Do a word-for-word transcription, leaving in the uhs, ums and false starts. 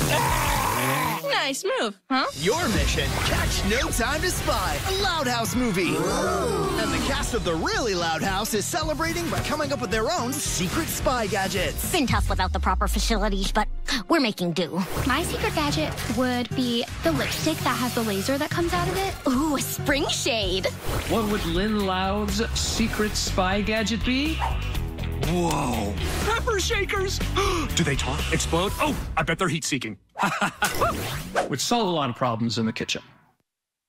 Nice move, huh? Your mission, catch No Time to Spy, a Loud House movie. Ooh. And the cast of The Really Loud House is celebrating by coming up with their own secret spy gadgets. Been tough without the proper facilities, but we're making do. My secret gadget would be the lipstick that has the laser that comes out of it. Ooh, a spring shade. What would Lynn Loud's secret spy gadget be? Whoa. Pepper shakers! Do they talk? Explode? Oh, I bet they're heat-seeking. Would solve a lot of problems in the kitchen.